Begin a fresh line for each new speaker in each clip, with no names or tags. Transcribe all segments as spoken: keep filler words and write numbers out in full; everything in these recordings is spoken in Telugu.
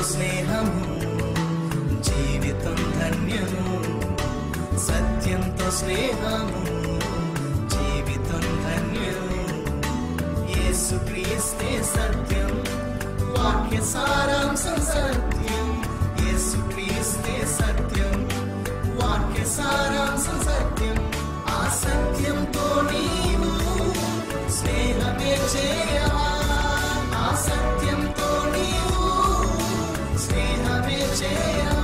స్నేహము జీవితం ధన్యము, సత్యంతో స్నేహము జీవితం ధన్యము. యేసుక్రీస్తే సత్యం, వాక్య సారాంశం సత్యం. యేసుక్రీస్తే సత్యం, వాక్య సారాంశం సత్యం. ఆ సత్యంతో నీవు స్నేహమే చేయవా, ఆ సత్యంతో నీవు స్నేహమే చేయవా.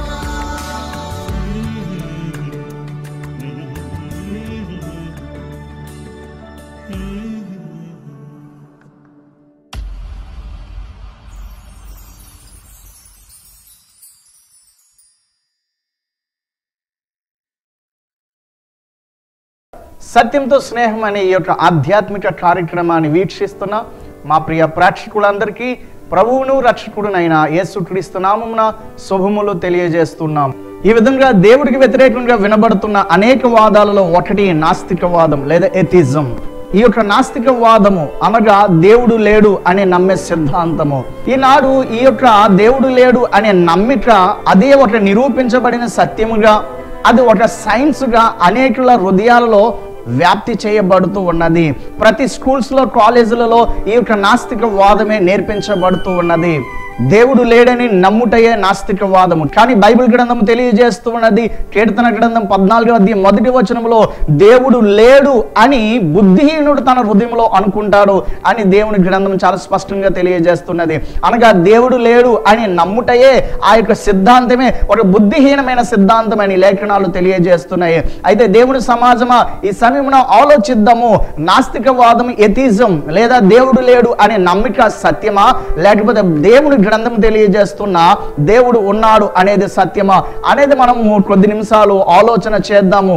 సత్యంతో స్నేహం అనే ఈ యొక్క ఆధ్యాత్మిక కార్యక్రమాన్ని వీక్షిస్తున్న మా ప్రియ ప్రేక్షకులందరికీ ప్రభువును రక్షకుడునైన యేసుక్రీస్తు నామమున శుభములు తెలియజేస్తున్నాం. ఈ విధంగా దేవుడికి వ్యతిరేకంగా వినబడుతున్న అనేక వాదాలలో ఒకటి నాస్తికవాదం లేదా ఎథిజం. ఈ యొక్క నాస్తికవాదము అనగా దేవుడు లేడు అనే నమ్మే సిద్ధాంతము. ఈనాడు ఈ యొక్క దేవుడు లేడు అనే నమ్మిక అదే ఒక నిరూపించబడిన సత్యముగా, అది ఒక సైన్స్గా అనేకుల హృదయాలలో వ్యాప్తి చేయబడుతూ ఉన్నది. ప్రతి స్కూల్స్లో కాలేజీలలో ఈ యొక్క నాస్తిక వాదమే నేర్పించబడుతూ ఉన్నది. దేవుడు లేడని నమ్ముటయే నాస్తికవాదము. కానీ బైబిల్ గ్రంథం తెలియజేస్తూ ఉన్నది, కీర్తన గ్రంథం పద్నాలుగో అధ్యాయం మొదటి వచనంలో దేవుడు లేడు అని బుద్ధిహీనుడు తన హృదయంలో అనుకుంటాడు అని దేవుని గ్రంథం చాలా స్పష్టంగా తెలియజేస్తున్నది. అనగా దేవుడు లేడు అని నమ్ముటయే ఆ యొక్క సిద్ధాంతమే ఒక బుద్ధిహీనమైన సిద్ధాంతం అని లేఖనాలు తెలియజేస్తున్నాయి. అయితే దేవుని సమాజమా ఈ సమయంలో ఆలోచిద్దాము, నాస్తికవాదం ఎథిజం లేదా దేవుడు లేడు అనే నమ్మిక సత్యమా, లేకపోతే దేవుని గ్రంథం తెలియజేస్తున్న దేవుడు ఉన్నాడు అనేది సత్యమా అనేది మనము కొద్ది నిమిషాలు ఆలోచన చేద్దాము.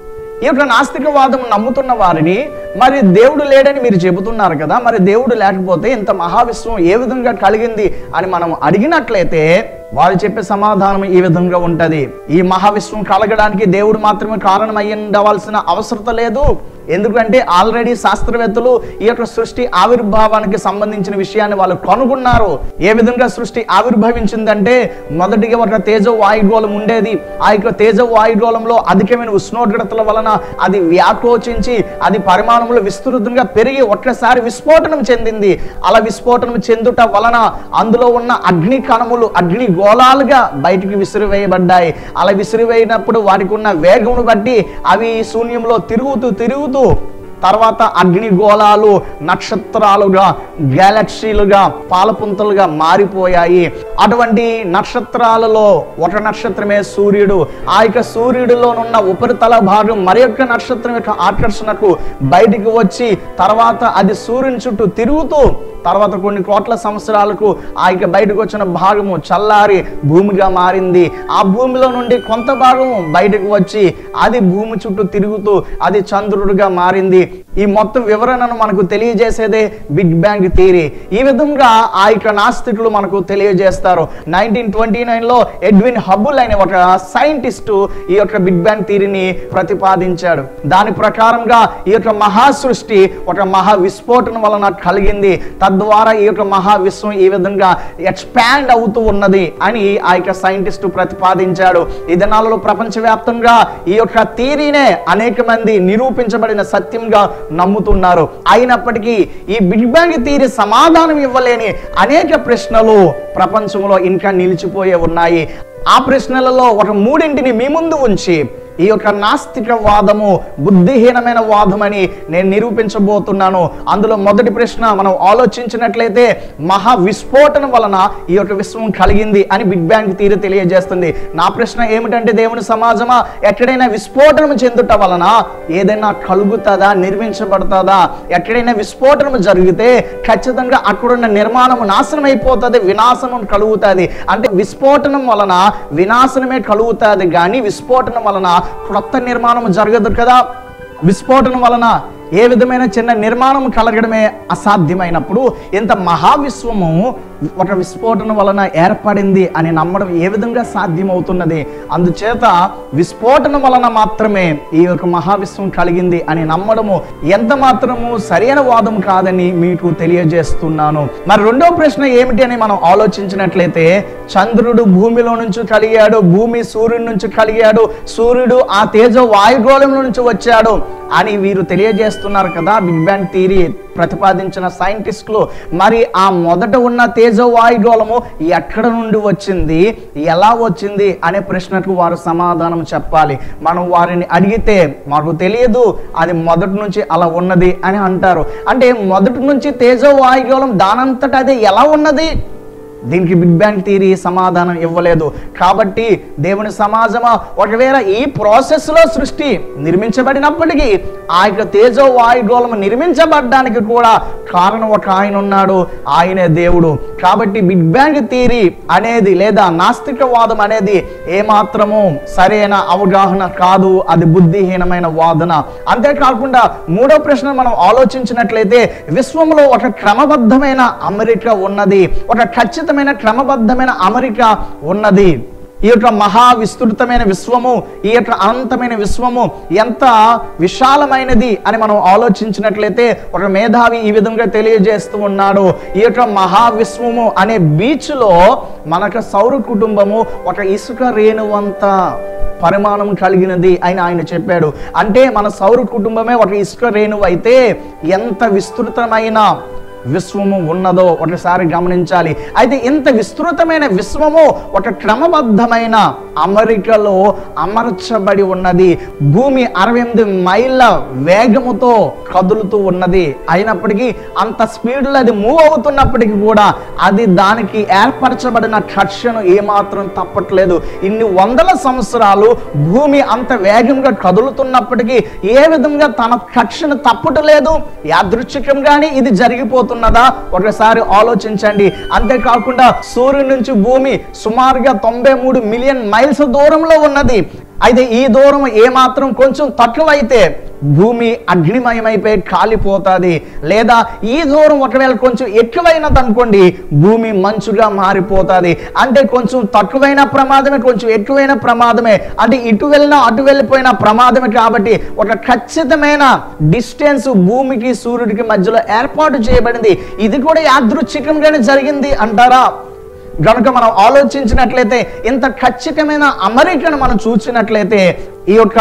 ఈ యొక్క నాస్తికవాదం నమ్ముతున్న వారిని మరి దేవుడు లేడని మీరు చెబుతున్నారు కదా, మరి దేవుడు లేకపోతే ఇంత మహావిశ్వం ఏ విధంగా కలిగింది అని మనం అడిగినట్లయితే వారు చెప్పే సమాధానం ఈ విధంగా ఉంటది. ఈ మహావిశ్వం కలగడానికి దేవుడు మాత్రమే కారణం అయ్యి ఉండవలసిన అవసరం లేదు. ఎందుకంటే ఆల్రెడీ శాస్త్రవేత్తలు ఈ యొక్క సృష్టి ఆవిర్భావానికి సంబంధించిన విషయాన్ని వాళ్ళు కనుగొన్నారు. ఏ విధంగా సృష్టి ఆవిర్భవించిందంటే మొదటిగా ఒక తేజ వాయుగోళం ఉండేది. ఆ యొక్క తేజ వాయుగోళంలో అధికమైన ఉష్ణోగ్రతల వలన అది వ్యాకోచించి అది పరిమాణంలో విస్తృతంగా పెరిగి ఒక్కసారి విస్ఫోటనం చెందింది. అలా విస్ఫోటనం చెందుట వలన అందులో ఉన్న అగ్ని కణములు అగ్ని గోళాలుగా బయటికి విసిరివేయబడ్డాయి. అలా విసిరివేయినప్పుడు వాటికి ఉన్న వేగమును బట్టి అవి శూన్యంలో తిరుగుతూ తిరుగుతూ తర్వాత అగ్నిగోళాలు నక్షత్రాలుగా గ్యాలక్సీలుగా పాలపుంతలుగా మారిపోయాయి. అటువంటి నక్షత్రాలలో ఒక నక్షత్రమే సూర్యుడు. ఆ యొక్క సూర్యుడిలోనున్న ఉపరితల భాగం మరి యొక్క నక్షత్రం యొక్క ఆకర్షణకు బయటికి వచ్చి తర్వాత అది సూర్యుని చుట్టూ తిరుగుతూ తర్వాత కొన్ని కోట్ల సంవత్సరాలకు ఆ యొక్క బయటకు వచ్చిన భాగము చల్లారి భూమిగా మారింది. ఆ భూమిలో నుండి కొంత భాగం బయటకు వచ్చి అది భూమి చుట్టూ తిరుగుతూ అది చంద్రుడిగా మారింది. ఈ మొత్తం వివరణను మనకు తెలియజేసేదే బిగ్ బ్యాంగ్ థియరీ. ఈ విధంగా ఆ యొక్క నాస్తికులు మనకు తెలియజేస్తారు. నైన్టీన్ ట్వంటీ నైన్ లో ఎడ్విన్ హబుల్ అనే ఒక సైంటిస్టు ఈ యొక్క బిగ్ బ్యాంగ్ థియరీని ప్రతిపాదించాడు. దాని ప్రకారంగా ఈ యొక్క మహా సృష్టి ఒక మహా విస్ఫోటనం వలన కలిగింది. తద్వారా ఈ యొక్క మహా విశ్వం ఈ విధంగా ఎక్స్పాండ్ అవుతూ ఉన్నది అని ఆ యొక్క సైంటిస్టు ప్రతిపాదించాడు. ఈ దినాలలో ప్రపంచవ్యాప్తంగా ఈ యొక్క థియరీనే అనేక మంది నిరూపించబడిన సత్యంగా నమ్ముతున్నారు. అయినప్పటికీ ఈ బిగ్ బ్యాంగ్ థియరీ సమాధానం ఇవ్వలేని అనేక ప్రశ్నలు ప్రపంచంలో ఇంకా నిలిచిపోయే ఉన్నాయి. ఆ ప్రశ్నలలో ఒక మూడింటిని మీ ముందు ఉంచి ఈ యొక్క నాస్తికవాదము బుద్ధిహీనమైన వాదమని నేను నిరూపించబోతున్నాను. అందులో మొదటి ప్రశ్న మనం ఆలోచించినట్లయితే మహా విస్ఫోటనం వలన ఈ యొక్క విశ్వం కలిగింది అని బిగ్ బ్యాంగ్ థియరీ తెలియజేస్తుంది. నా ప్రశ్న ఏమిటంటే దేవుని సమాజమా ఎక్కడైనా విస్ఫోటనం చెందుట వలన ఏదైనా కలుగుతుందా, నిర్మించబడుతుందా? ఎక్కడైనా విస్ఫోటనం జరిగితే ఖచ్చితంగా అక్కడున్న నిర్మాణం నాశనం అయిపోతుంది, వినాశనం కలుగుతుంది. అంటే విస్ఫోటనం వలన వినాశనమే కలుగుతుంది కానీ విస్ఫోటనం వలన క్రొత్త నిర్మాణం జరగదు కదా. విస్ఫోటనం వలన ఏ విధమైన చిన్న నిర్మాణం కలగడమే అసాధ్యమైనప్పుడు ఇంత మహావిశ్వము ఒక విస్ఫోటనం వలన ఏర్పడింది అని నమ్మడం ఏ విధంగా సాధ్యమవుతున్నది? అందుచేత విస్ఫోటనం వలన మాత్రమే ఈ యొక్క మహావిశ్వం కలిగింది అని నమ్మడము ఎంత మాత్రము సరైన వాదం కాదని మీకు తెలియజేస్తున్నాను. మరి రెండో ప్రశ్న ఏమిటి అని మనం ఆలోచించినట్లయితే, చంద్రుడు భూమిలో నుంచి కలిగాడు, భూమి సూర్యుడి నుంచి కలిగాడు, సూర్యుడు ఆ తేజ వాయుగోళంలో నుంచి వచ్చాడు అని వీరు తెలియజేస్తున్నారు కదా, బిగ్ బ్యాంగ్ థియరీ ప్రతిపాదించిన సైంటిస్టులు. మరి ఆ మొదట ఉన్న తేజ వాయుగోళము ఎక్కడ నుండి వచ్చింది, ఎలా వచ్చింది అనే ప్రశ్నకు వారు సమాధానం చెప్పాలి. మనం వారిని అడిగితే మాకు తెలియదు, అది మొదటి నుంచి అలా ఉన్నది అని అంటారు. అంటే మొదటి నుంచి తేజ వాయుగోళం దానంతట అదే ఎలా ఉన్నది? దీనికి బిగ్ బ్యాంగ్ థియరీ సమాధానం ఇవ్వలేదు. కాబట్టి దేవుని సమాజమా, ఒకవేళ ఈ ప్రాసెస్లో సృష్టి నిర్మించబడినప్పటికీ ఆ యొక్క తేజో వాయుగోళం నిర్మించబడడానికి కూడా కారణం ఒక ఆయన ఉన్నాడు, ఆయనే దేవుడు. కాబట్టి బిగ్ బ్యాంగ్ థియరీ అనేది లేదా నాస్తికవాదం అనేది ఏమాత్రము సరైన అవగాహన కాదు, అది బుద్ధిహీనమైన వాదన. అంతేకాకుండా మూడో ప్రశ్న మనం ఆలోచించినట్లయితే, విశ్వంలో ఒక క్రమబద్ధమైన అమరిక ఉన్నది, ఒక ఖచ్చిత క్రమబద్ధమైన అమరిక ఉన్నది. ఈ యొక్క మహా విస్తృతమైన విశ్వము, ఈ యొక్క అనంతమైన విశ్వము ఎంత విశాలమైనది అని మనం ఆలోచించినట్లయితే ఒక మేధావి ఈ విధంగా తెలియజేస్తూ ఉన్నాడు. ఈ యొక్క మహావిశ్వము అనే బీచ్ లో మనకు సౌర కుటుంబము ఒక ఇసుక రేణువంత పరిమాణం కలిగినది అని ఆయన చెప్పాడు. అంటే మన సౌర కుటుంబమే ఒక ఇసుక రేణువు అయితే ఎంత విస్తృతమైన విశ్వము ఉన్నదో ఒకసారి గమనించాలి. అయితే ఇంత విస్తృతమైన విశ్వము ఒక క్రమబద్ధమైన అమరికలో అమర్చబడి ఉన్నది. భూమి అరవై ఎనిమిది మైళ్ళ వేగముతో కదులుతూ ఉన్నది. అయినప్పటికీ అంత స్పీడ్లో అది మూవ్ అవుతున్నప్పటికీ కూడా అది దానికి ఏర్పరచబడిన కక్షను ఏమాత్రం తప్పట్లేదు. ఇన్ని వందల సంవత్సరాలు భూమి అంత వేగంగా కదులుతున్నప్పటికీ ఏ విధంగా తన కక్షను తప్పటలేదు? యాదృచ్ఛికంగానే ఇది జరిగిపోతుంది ఉన్నదా? ఒకసారి ఆలోచించండి. అంతేకాకుండా సూర్యుడి నుంచి భూమి సుమారుగా తొంభై మూడు మిలియన్ మైల్స్ దూరంలో ఉన్నది. అయితే ఈ దూరం ఏమాత్రం కొంచెం తక్కువైతే భూమి అగ్నిమయమైపోయి కాలిపోతుంది. లేదా ఈ దూరం ఒకవేళ కొంచెం ఎక్కువైనది అనుకోండి, భూమి మంచుగా మారిపోతుంది. అంటే కొంచెం తక్కువైన ప్రమాదమే, కొంచెం ఎక్కువైన ప్రమాదమే. అంటే ఇటు వెళ్ళినా అటు వెళ్ళిపోయిన ప్రమాదమే. కాబట్టి ఒక ఖచ్చితమైన డిస్టెన్స్ భూమికి సూర్యుడికి మధ్యలో ఏర్పాటు చేయబడింది. ఇది కూడా యాదృచ్ఛికంగానే జరిగింది అంటారా? గనుక మనం ఆలోచించినట్లయితే, ఇంత ఖచ్చితమైన అమరికను మనం చూసినట్లయితే ఈ యొక్క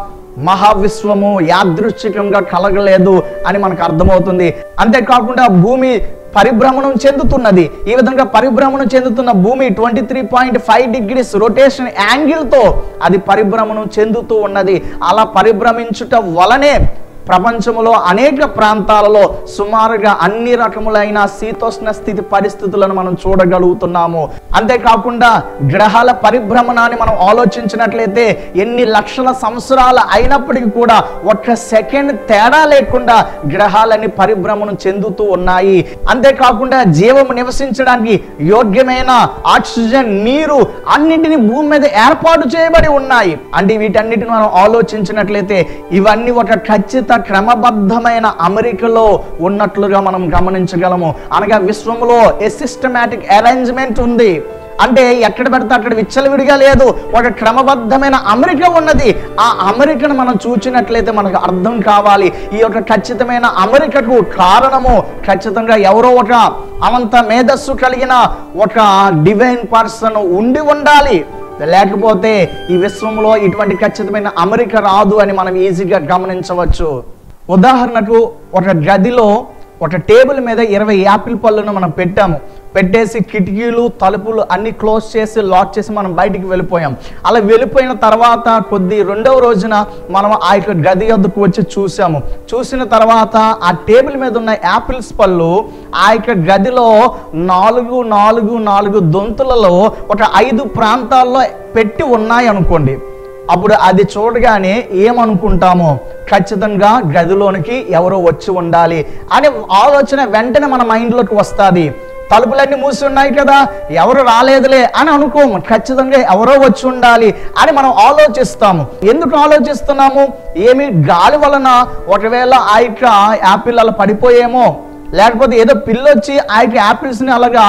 మహావిశ్వము యాదృచ్ఛికంగా కలగలేదు అని మనకు అర్థమవుతుంది. అంతేకాకుండా భూమి పరిభ్రమణం చెందుతున్నది. ఈ విధంగా పరిభ్రమణం చెందుతున్న భూమి twenty three point five degrees rotation యాంగిల్తో అది పరిభ్రమణం చెందుతూ ఉన్నది. అలా పరిభ్రమించుట వలనే ప్రపంచంలో అనేక ప్రాంతాలలో సుమారుగా అన్ని రకములైన శీతోష్ణ స్థితి పరిస్థితులను మనం చూడగలుగుతున్నాము. అంతేకాకుండా గ్రహాల పరిభ్రమణాన్ని మనం ఆలోచించినట్లయితే ఎన్ని లక్షల సంవత్సరాలు అయినప్పటికీ కూడా ఒక్క సెకండ్ తేడా లేకుండా గ్రహాలన్నీ పరిభ్రమణం చెందుతూ ఉన్నాయి. అంతేకాకుండా జీవము నివసించడానికి యోగ్యమైన ఆక్సిజన్, నీరు అన్నింటినీ భూమి మీద ఏర్పాటు చేయబడి ఉన్నాయి. అంటే వీటన్నిటిని మనం ఆలోచించినట్లయితే ఇవన్నీ ఒక ఖచ్చిత క్రమబద్ధమైన అమరికలో ఉన్నట్లుగా మనం గమనించగలము. అనగా విశ్వంలో ఏ సిస్టమాటిక్ అరేంజ్మెంట్ ఉంది. అంటే ఎక్కడ పెడితే అక్కడ విచ్చలవిడిగా లేదు, ఒక క్రమబద్ధమైన అమరిక ఉన్నది. ఆ అమరికను మనం చూచినట్లయితే మనకు అర్థం కావాలి, ఈ యొక్క ఖచ్చితమైన అమరికకు కారణము ఖచ్చితంగా ఎవరో ఒక అనంత మేధస్సు కలిగిన ఒక డివైన్ పర్సన్ ఉండి ఉండాలి. లేకపోతే ఈ విశ్వంలో ఇటువంటి ఖచ్చితమైన అమరిక రాదు అని మనం ఈజీగా గమనించవచ్చు. ఉదాహరణకు ఒక గదిలో ఒక టేబుల్ మీద ఇరవై యాపిల్ పళ్ళను మనం పెట్టాము. పెట్టేసి కిటికీలు తలుపులు అన్ని క్లోజ్ చేసి లాక్ చేసి మనం బయటికి వెళ్ళిపోయాం. అలా వెళ్ళిపోయిన తర్వాత కొద్ది రెండవ రోజున మనం ఆ యొక్క గది వద్దకు వచ్చి చూసాము. చూసిన తర్వాత ఆ టేబుల్ మీద ఉన్న యాపిల్స్ పళ్ళు ఆ యొక్క గదిలో నాలుగు నాలుగు నాలుగు దొంతులలో ఒక ఐదు ప్రాంతాల్లో పెట్టి ఉన్నాయి అనుకోండి. అప్పుడు అది చూడగానే ఏమనుకుంటామో, ఖచ్చితంగా గదిలోనికి ఎవరో వచ్చి ఉండాలి అనే ఆలోచన వెంటనే మన మైండ్లోకి వస్తుంది. తలుపులన్నీ మూసి ఉన్నాయి కదా, ఎవరు రాలేదులే అని అనుకోము, ఖచ్చితంగా ఎవరో వచ్చి ఉండాలి అని మనం ఆలోచిస్తాము. ఎందుకు ఆలోచిస్తున్నాము? ఏమి గాలి వలన ఒకవేళ ఆ యొక్క యాపిల్ అలా పడిపోయేమో, లేకపోతే ఏదో పిల్లొచ్చి ఆ యొక్క యాపిల్స్ని అలాగా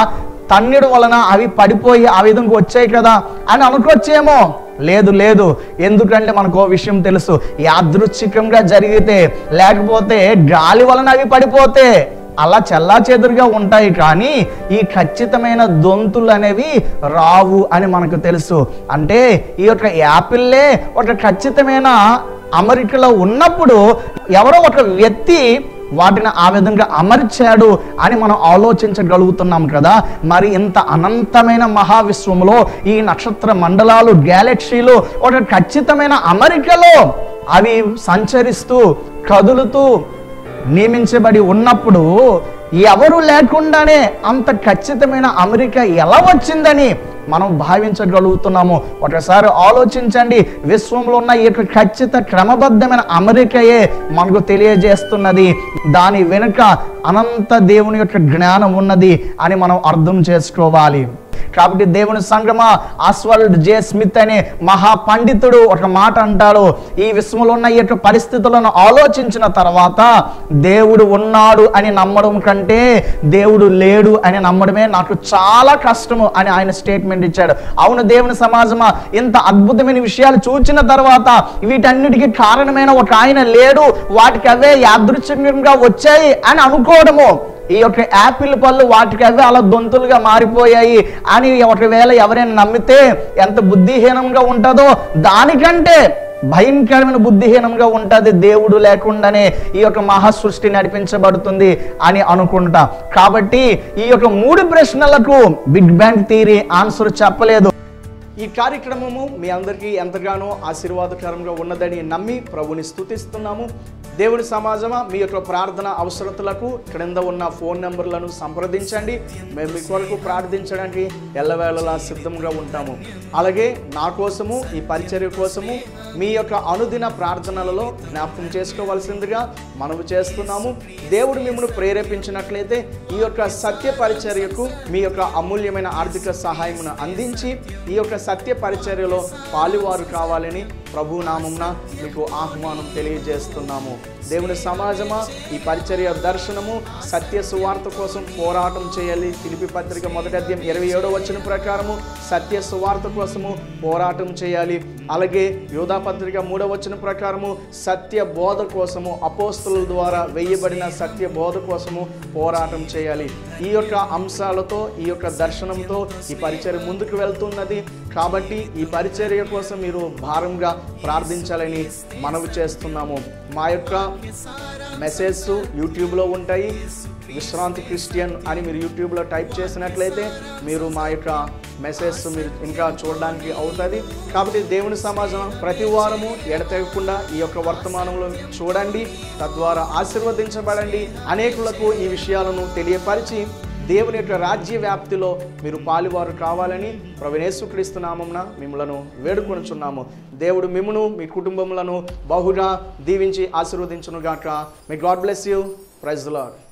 తన్నిడు వలన అవి పడిపోయి ఆ విధంగా వచ్చాయి కదా అని అనుకోవచ్చేమో. లేదు లేదు, ఎందుకంటే మనకు ఓ విషయం తెలుసు, యాదృచ్ఛికంగా జరిగితే లేకపోతే గాలి వలన అవి పడిపోతే అలా చెల్లా చెదురుగా ఉంటాయి, కానీ ఈ ఖచ్చితమైన దొంతులు అనేవి రావు అని మనకు తెలుసు. అంటే ఈ యొక్క యాపిల్లే ఒక ఖచ్చితమైన అమరికలో ఉన్నప్పుడు ఎవరో ఒక వ్యక్తి వాటిని ఆ విధంగా అమర్చాడు అని మనం ఆలోచించగలుగుతున్నాం కదా. మరి ఇంత అనంతమైన మహావిశ్వంలో ఈ నక్షత్ర మండలాలు, గ్యాలక్సీలు ఒక ఖచ్చితమైన అమరికలో అవి సంచరిస్తూ కదులుతూ నియమించబడి ఉన్నప్పుడు ఎవరు లేకుండానే అంత ఖచ్చితమైన అమరిక ఎలా వచ్చిందని మనం భావించగలుగుతున్నాము. ఒకసారి ఆలోచించండి, విశ్వంలో ఉన్న ఈ యొక్క ఖచ్చిత క్రమబద్ధమైన అమరికయే మనకు తెలియజేస్తున్నది. దాని వెనుక అనంత దేవుని యొక్క జ్ఞానం ఉన్నది అని మనం అర్థం చేసుకోవాలి. కాబట్టి దేవుని సంగమా, ఆస్వాల్డ్ జే స్మిత్ అనే మహా పండితుడు ఒక మాట అంటాడు, ఈ విశ్వంలో ఉన్న ఈ యొక్క పరిస్థితులను ఆలోచించిన తర్వాత దేవుడు ఉన్నాడు అని నమ్మడం కంటే దేవుడు లేడు అని నమ్మడమే నాకు చాలా కష్టము అని ఆయన స్టేట్మెంట్ ఇచ్చాడు. అవును దేవుని సమాజమా, ఇంత అద్భుతమైన విషయాలు చూచిన తర్వాత వీటన్నిటికీ కారణమైన ఒక ఆయన లేడు, వాటికి అవే యాదృచ్ఛికంగా వచ్చాయి అని అనుకోవడము, ఈ యొక్క యాపిల్ పళ్ళు వాటికి అవి అలా దొంతులుగా మారిపోయాయి అని ఒకవేళ ఎవరైనా నమ్మితే ఎంత బుద్ధిహీనంగా ఉంటుందో దానికంటే భయంకరమైన బుద్ధిహీనంగా ఉంటుంది దేవుడు లేకుండానే ఈ యొక్క మహా సృష్టి నడిపించబడుతుంది అని అనుకుంటా. కాబట్టి ఈ యొక్క మూడు ప్రశ్నలకు బిగ్ బ్యాంగ్ థియరీ ఆన్సర్ చెప్పలేదు. ఈ కార్యక్రమము మీ అందరికీ ఎంతగానో ఆశీర్వాదకరంగా ఉన్నదని నమ్మి ప్రభుని స్తుతిస్తున్నాము. దేవుడి సమాజమా, మీ యొక్క ప్రార్థన అవసరతలకు క్రింద ఉన్న ఫోన్ నెంబర్లను సంప్రదించండి. మేము మీ కొరకు ప్రార్థించడానికి ఎల్లవేళలా సిద్ధంగా ఉంటాము. అలాగే నా కోసము, ఈ పరిచర్య కోసము మీ యొక్క అనుదిన ప్రార్థనలలో జ్ఞాపకం చేసుకోవాల్సిందిగా మనవి చేస్తున్నాము. దేవుడు మిమ్మల్ని ప్రేరేపించినట్లయితే ఈ యొక్క సత్య పరిచర్యకు మీ యొక్క అమూల్యమైన ఆర్థిక సహాయమును అందించి ఈ యొక్క సత్య పరిచర్యలో పాలువారు కావాలని ప్రభు నామమున మీకు ఆహ్వానం తెలియజేస్తున్నాము. దేవుని సమాజమా, ఈ పరిచర్య దర్శనము సత్య సువార్త కోసం పోరాటం చేయాలి. ఫిలిప్పీ పత్రిక మొదటి అధ్యాయం ఇరవై ఏడో వచనం ప్రకారము సత్య సువార్త కోసము పోరాటం చేయాలి. అలాగే యోధా పత్రిక మూడవ వచనం ప్రకారము సత్య బోధ కోసము, అపోస్తలుల ద్వారా వేయబడిన సత్య బోధ కోసము పోరాటం చేయాలి. ఈ యొక్క అంశాలతో, ఈ యొక్క దర్శనంతో ఈ పరిచర్య ముందుకు వెళ్తున్నది. కాబట్టి ఈ పరిచర్య కోసం మీరు భారంగా ప్రార్థించాలని మనవి చేస్తున్నాము. మా యొక్క మెసేజ్ యూట్యూబ్లో ఉంటాయి. విశ్రాంతి క్రిస్టియన్ అని మీరు యూట్యూబ్లో టైప్ చేసినట్లయితే మీరు మా యొక్క మెసేజ్ మీరు ఇంకా చూడడానికి అవుతుంది. కాబట్టి దేవుని సమాజం ప్రతి వారము ఎడతెగకుండా ఈ యొక్క వర్తమానంలో చూడండి, తద్వారా ఆశీర్వదించబడండి. అనేకులకు ఈ విషయాలను తెలియపరిచి దేవుని యొక్క రాజ్య వ్యాప్తిలో మీరు పాలువారు కావాలని ప్రభువైన యేసుక్రీస్తు నామమున మిమ్మలను వేడుకొనుచున్నాము. దేవుడు మిమ్మును, మీ కుటుంబములను బహుగా దీవించి ఆశీర్వదించును గాక. May God bless you. Praise the lord.